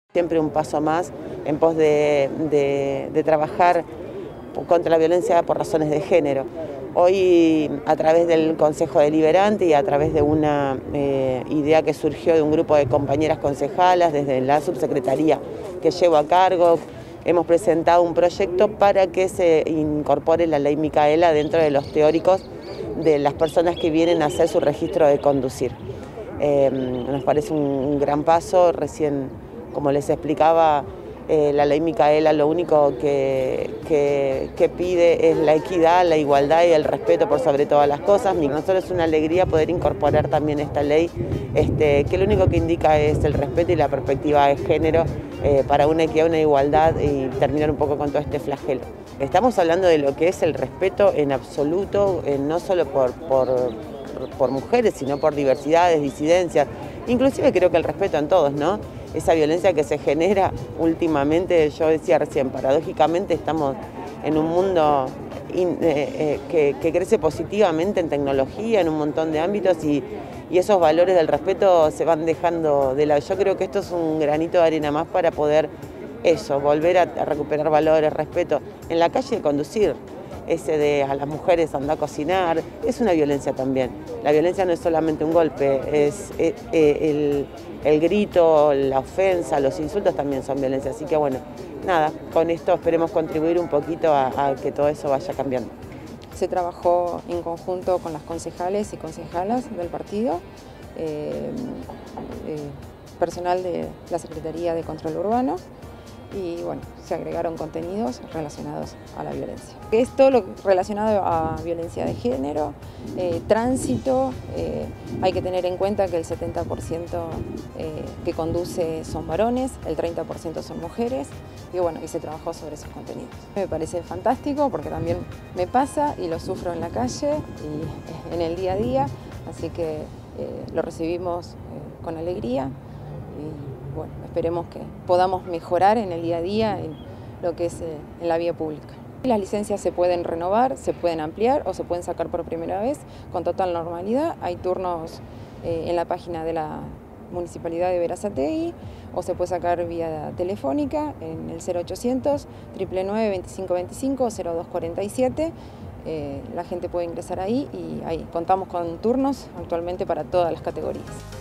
Siempre un paso más en pos de trabajar contra la violencia por razones de género. Hoy, a través del Consejo Deliberante y a través de una idea que surgió de un grupo de compañeras concejalas desde la subsecretaría que llevo a cargo, hemos presentado un proyecto para que se incorpore la ley Micaela dentro de los teóricos de las personas que vienen a hacer su registro de conducir. Nos parece un gran paso. Recién, como les explicaba, la ley Micaela lo único que pide es la equidad, la igualdad y el respeto por sobre todas las cosas. Nosotros es una alegría poder incorporar también esta ley, que lo único que indica es el respeto y la perspectiva de género para una equidad, una igualdad y terminar un poco con todo este flagelo. Estamos hablando de lo que es el respeto en absoluto, no solo por mujeres, sino por diversidades, disidencias, inclusive creo que el respeto en todos, ¿no? Esa violencia que se genera últimamente, yo decía recién, paradójicamente estamos en un mundo que crece positivamente en tecnología, en un montón de ámbitos y esos valores del respeto se van dejando de lado. Yo creo que esto es un granito de arena más para poder volver a recuperar valores, respeto. En la calle de conducir, ese de a las mujeres andar a cocinar, es una violencia también. La violencia no es solamente un golpe, es el grito, la ofensa, los insultos también son violencia. Así que bueno, nada, con esto esperemos contribuir un poquito a que todo eso vaya cambiando. Se trabajó en conjunto con las concejales y concejalas del partido, personal de la Secretaría de Control Urbano, y bueno, se agregaron contenidos relacionados a la violencia. Es todo lo relacionado a violencia de género, tránsito. Hay que tener en cuenta que el 70% que conduce son varones, el 30% son mujeres, y bueno, y se trabajó sobre esos contenidos. Me parece fantástico porque también me pasa y lo sufro en la calle y en el día a día, así que lo recibimos con alegría. Y bueno, esperemos que podamos mejorar en el día a día en lo que es en la vía pública. Las licencias se pueden renovar, se pueden ampliar o se pueden sacar por primera vez con total normalidad. Hay turnos en la página de la Municipalidad de Berazategui o se puede sacar vía telefónica en el 0800 999 2525 o 0247. La gente puede ingresar ahí y ahí contamos con turnos actualmente para todas las categorías.